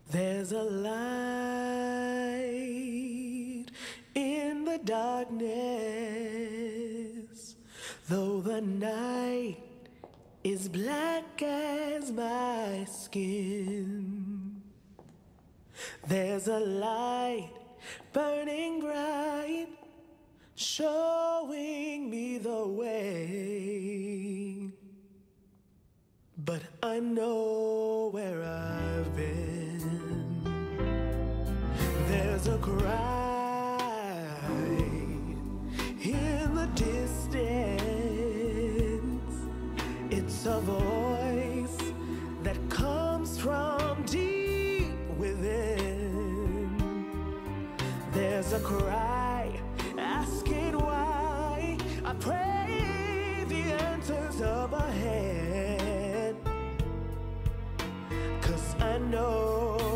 There's a light in the darkness, though the night is black as my skin. There's a light burning bright, showing me the way. But I know where I've been. There's a cry in the distance. It's a voice that comes from deep within. There's a cry asking why. I pray the answers up ahead, 'cause I know